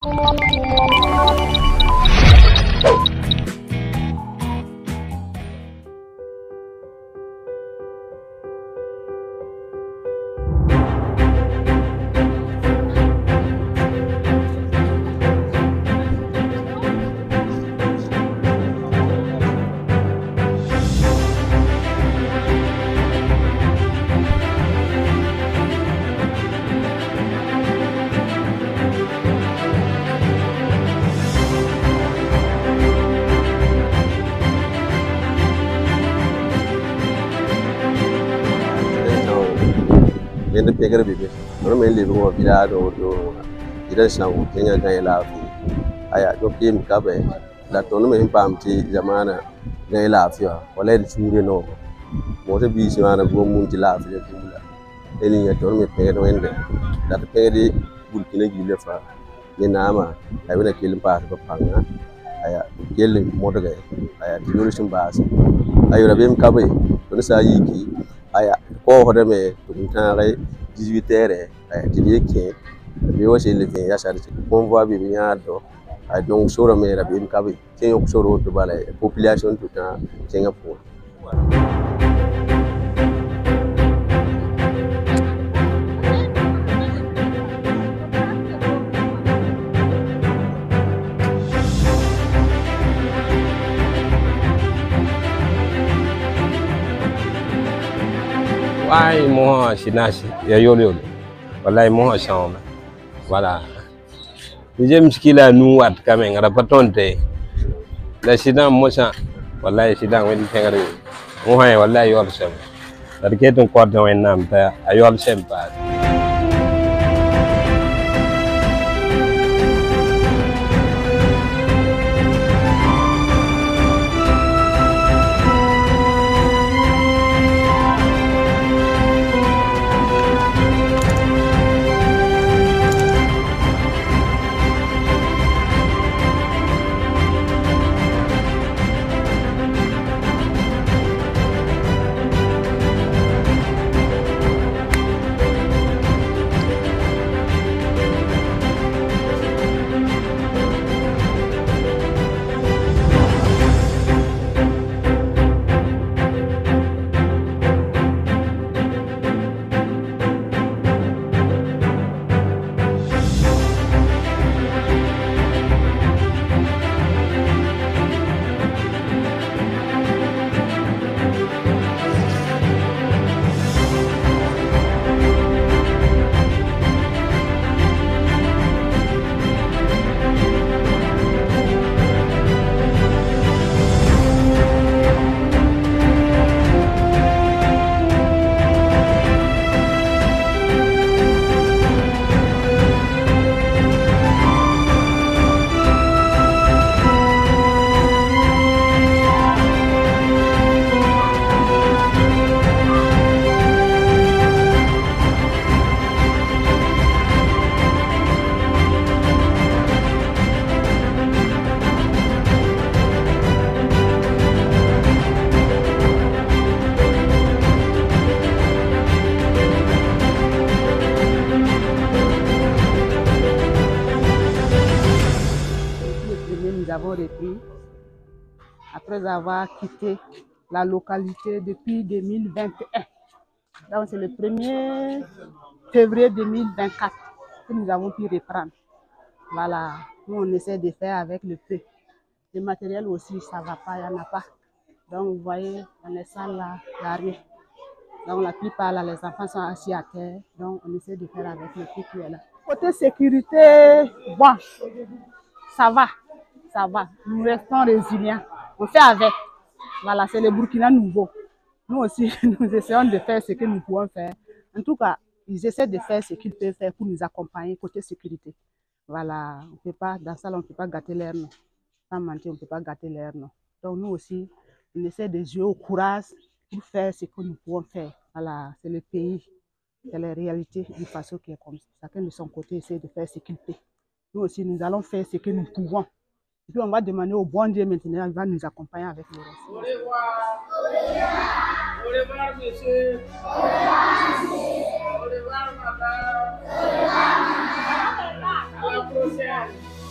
Then the bigger baby, no mainly room of Villa or Idas now, Kenya Gaila. I don't came Cabe, that tournament Pamti, Zamana, Gaila, or let it know. What a beast man of Gomunti laugh, any tournament paid when that the pay would kill you for Yenama, I will kill part of a panga. I kill him motor. I had duration bars. I would have been Cabe, Tonsa I call them to Kuntare, 18 I was living as a convoy being I don't show a mayor of him Cabe, King of Soro to Ballet, population to Singapore. Why more Shinashi, Yayolo? Well, I more sound. Voilà. The James Killer knew what coming at a patonte. Let sit down, Mosa. Well, I sit down when you take it. Oh, I will lie yourself. That get on quarter when I'm there. I all same part. Après avoir quitté la localité depuis 2021. Donc c'est le 1er février 2024 que nous avons pu reprendre. Voilà, nous on essaie de faire avec le peu. Le matériel aussi, ça ne va pas, il n'y en a pas. Donc vous voyez, dans les salles là, il n'y a rien. Donc la plupart là, les enfants sont assis à terre. Donc on essaie de faire avec le peu qui est là. Côté sécurité, bon, ça va, ça va. Nous restons résilients. On fait avec. Voilà, c'est le Burkina nouveau. Nous aussi, nous essayons de faire ce que nous pouvons faire. En tout cas, ils essaient de faire ce qu'ils peuvent faire pour nous accompagner côté sécurité. Voilà, on peut pas, dans ça, on ne peut pas gâter l'air, non. Sans mentir, on ne peut pas gâter l'air, non. Donc nous aussi, on essaie de jouer au courage pour faire ce que nous pouvons faire. Voilà, c'est le pays, c'est la réalité du façon qui est comme ça. Chacun de son côté essaie de faire ce qu'il peut. Nous aussi, nous allons faire ce que nous pouvons. Et puis on va demander au bon Dieu maintenant, il va nous accompagner avec le reste. Au revoir. Au revoir, monsieur. Au revoir, madame. Au revoir. À la prochaine.